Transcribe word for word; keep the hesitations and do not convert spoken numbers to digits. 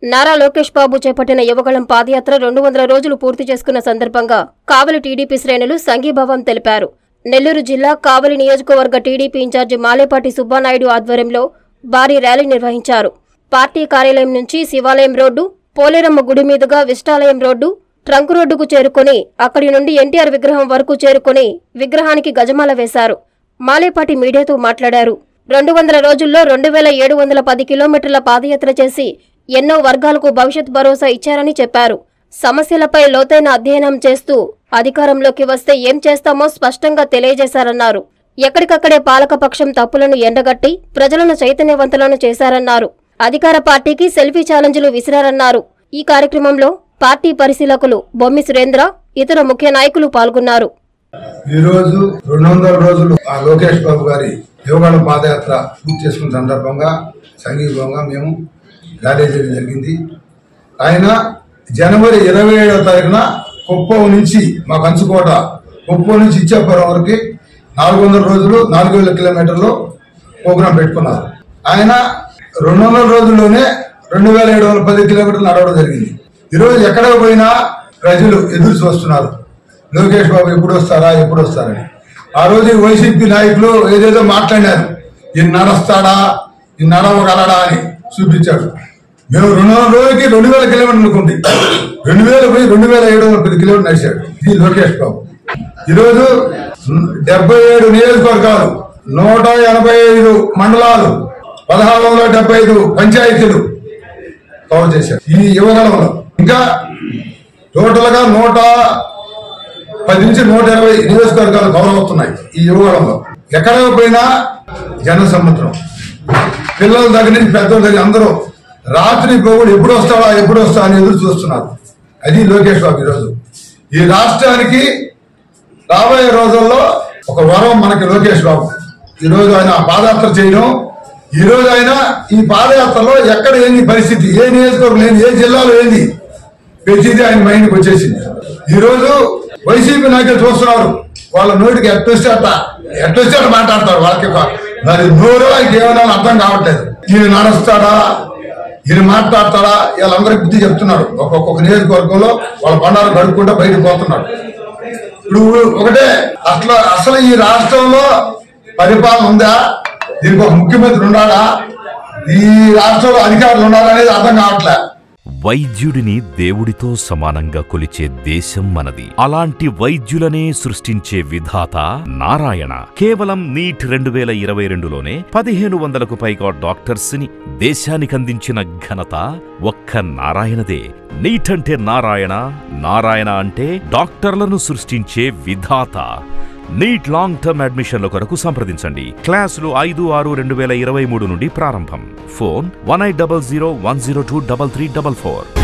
నారా లోకేష్ బాబు చేపట్టిన యువగళం పాదయాత్ర రెండు వందల రోజులు పూర్తి చేసుకున్న సందర్భంగా కావలి టీడీపీ శ్రేణులు సంఘీభావం తెలిపారు. నెల్లూరు జిల్లా కావలి నియోజకవర్గ టీడీపీ ఇన్ఛార్జి మాలేపాటి సుబ్బానాయుడు ఆధ్వర్యంలో భారీ ర్యాలీ నిర్వహించారు. పార్టీ కార్యాలయం నుంచి శివాలయం రోడ్డు, పోలేరమ్మ గుడి మీదుగా విష్టాలయం రోడ్డు, ట్రంక్ రోడ్డుకు చేరుకుని అక్కడి నుండి ఎన్టీఆర్ విగ్రహం వరకు చేరుకుని విగ్రహానికి గజమాల వేశారు. మాలేపాటి మీడియాతో మాట్లాడారు. రెండు వందల రోజుల్లో రెండు వేల ఏడు వందల పది కిలోమీటర్ల పాదయాత్ర చేసి ఎన్నో వర్గాలకు భవిష్యత్ భరోసా ఇచ్చారని చెప్పారు. సమస్యలపై లోతైన అధ్యయనం చేస్తూ అధికారంలోకి వస్తే ఏం చేస్తామో స్పష్టంగా తెలియజేశారన్నారు. ఎక్కడికక్కడే పాలకపక్షం తప్పులను ఎండగట్టి ప్రజలను చైతన్యవంతులను చేశారన్నారు. అధికార పార్టీకి సెల్ఫీ ఛాలెంజ్లు విసిరారన్నారు. ఈ కార్యక్రమంలో పార్టీ పరిశీలకులు బొమ్మి సురేంద్ర, ఇతర ముఖ్య నాయకులు పాల్గొన్నారు. ఈ రోజు రెండు వందల రోజులు ఆ లోకేష్ బాబు గారి యువగళం పాదయాత్ర పూర్తి చేసుకున్న సందర్భంగా సంఘీభంగా మేము ర్యాలీ చేయడం జరిగింది. ఆయన జనవరి ఇరవై ఏడవ తారీఖున కుప్పం నుంచి మా కంచుకోట కుప్పం నుంచి ఇచ్చాపురం వరకు నాలుగు వందల రోజులు నాలుగు వేల కిలోమీటర్లు ప్రోగ్రాం పెట్టుకున్నారు. ఆయన రెండు వందల రోజుల్లోనే రెండు వేల ఏడు వందల పది కిలోమీటర్లు నడవడం జరిగింది. ఈరోజు ఎక్కడ పోయినా ప్రజలు ఎదురు చూస్తున్నారు, లోకేష్ బాబు ఎప్పుడు వస్తారా ఎప్పుడు వస్తారని. ఆ రోజు వైసీపీ నాయకులు ఏదేదో మాట్లాడారు, ఈయన నడుస్తాడా ఈయన నడవగలడా అని చూపించాడు. మేము రెండు వందల రోజులకి రెండు వేల కిలోమీటర్లు అనుకుంది, రెండు వేల పోయి రెండు వేల ఏడు వందల పది కిలోమీటర్లు నడిచాడు ఇది లోకేష్ బాబు. ఈరోజు డెబ్బై ఏడు నియోజకవర్గాలు, నూట ఎనభై ఐదు మండలాలు, పదహారు వందల డెబ్బై ఐదు పంచాయతీలు కవర్ చేశారు ఈ యువగళంలో. ఇంకా టోటల్ గా నూట పది నుంచి నూట ఇరవై నియోజకవర్గాలు కవర్ అవుతున్నాయి ఈ యువగళంలో. ఎక్కడ పోయినా జన సముద్రం, పిల్లల దగ్గర నుంచి పెద్దల దగ్గర అందరూ రాత్రి పోగుడు ఎప్పుడు వస్తాడా ఎప్పుడు వస్తా అని ఎదురు చూస్తున్నారు. అది లోకేష్ బాబు. ఈరోజు ఈ రాష్ట్రానికి రాబోయే రోజుల్లో ఒక వరం మనకి లోకేష్ బాబు. ఈరోజు ఆయన పాదయాత్ర చేయడం, ఈ రోజు ఆయన ఈ పాదయాత్రలో ఎక్కడ ఏంది పరిస్థితి, ఏ నియోజకవర్గం ఏంది, ఏ జిల్లాలో ఏంది ప్రతిదీ ఆయన మైండ్కి వచ్చేసింది. ఈ రోజు వైసీపీ నాయకులు చూస్తున్నారు, వాళ్ళ నోటికి ఎట్టొస్తే అట్ట ఎట్టొస్తే అట్ట మాట్లాడతారు. వాళ్ళకి మరి నోరు ఆయనకి ఏమన్నా అర్థం కావట్లేదు. ఈయన నడుస్తాడా ఈయన మాట్లాడతాడా వీళ్ళందరికీ బుద్ధి చెప్తున్నారు. ఒక్కొక్క నియోజకవర్గంలో వాళ్ళ బండారు గడుపుకుంటూ బయటకు పోతున్నారు. ఇప్పుడు ఒకటే, అట్లా అసలు ఈ రాష్ట్రంలో పరిపాలన ఉందా, దీనికి ఒక ముఖ్యమంత్రి ఉన్నాడా, ఈ రాష్ట్రంలో అధికారులు ఉన్నారా అనేది అర్థం కావట్లే. వైద్యుడిని దేవుడితో సమానంగా కొలిచే దేశం మనది. అలాంటి వైద్యులనే సృష్టించే విధాత నారాయణ. కేవలం నీట్ రెండు వేల ఇరవై రెండులోనే పదిహేను వందలకు పైగా డాక్టర్స్ ని దేశానికందించిన ఘనత ఒక్క నారాయణదే. నీట్ అంటే నారాయణ, నారాయణ అంటే డాక్టర్లను సృష్టించే విధాత. నీట్ లాంగ్ టర్మ్ అడ్మిషన్ల కొరకు సంప్రదించండి. క్లాసులు ఐదు ఆరు రెండు వేల ఇరవై మూడు నుండి ప్రారంభం. Phone one eight double zero one zero two double three double four.